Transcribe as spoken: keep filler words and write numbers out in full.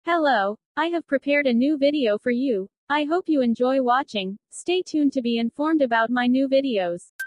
Hello, I have prepared a new video for you. I hope you enjoy watching. Stay tuned to be informed about my new videos.